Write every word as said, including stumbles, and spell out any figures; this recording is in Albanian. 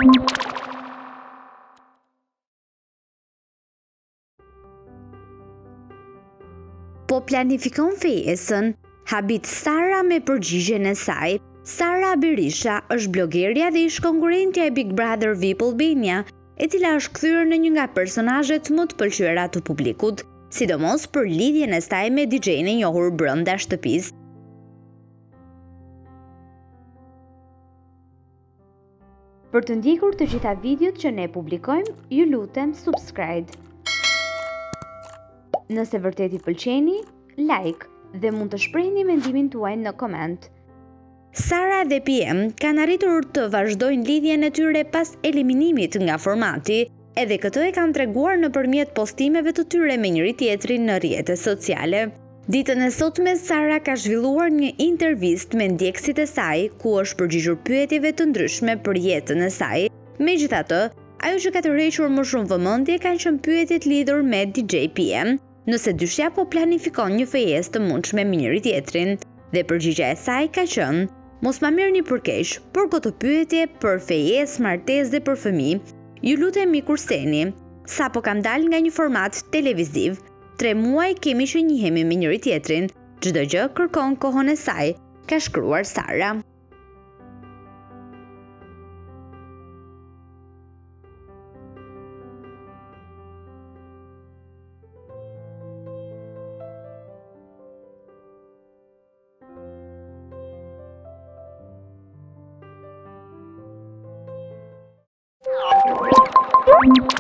Po planifikon fejesën, habit Sara me përgjigjen e saj. Sara Berisha është blogerja dhe ish konkurrentja e Big Brother V I P Albania, e cila është kthyer në një nga personazhet më të pëlqyera të publikut, sidomos për lidhjen e saj me D J-n e njohur brenda shtëpisë. Për të ndjekur të gjitha videot që ne publikojmë, ju lutem subscribe. Nëse vërtet i pëlqeni, like dhe mund të shprehni mendimin tuaj në koment. Sara dhe P M kanë arritur të vazhdojnë lidhjen e tyre pas eliminimit nga formati, edhe këtë e kanë treguar nëpërmjet postimeve të tyre me njëri tjetrin në rrjetet sociale. Ditën e sotme Sara ka zhvilluar një intervistë me ndjekësit e saj, ku është përgjigjur pyetjeve të ndryshme për jetën e saj. Megjithatë, ajo që ka tërhequr më shumë vëmendje kanë qenë pyetjet lidhur me D J P M, nëse dyshja po planifikon një fejesë të mundshme me njëri tjetrin, dhe përgjigja e saj ka qenë: mos ma merrni për keq, por këto pyetje për fejesë, martesë dhe për fëmijë, ju lutem mi kurseni, sapo kam dalë nga një format televiziv. Tre muaj kemi që njihemi me njëri tjetrin, çdo gjë kërkon kohën e saj, ka shkruar Sara. Thank you.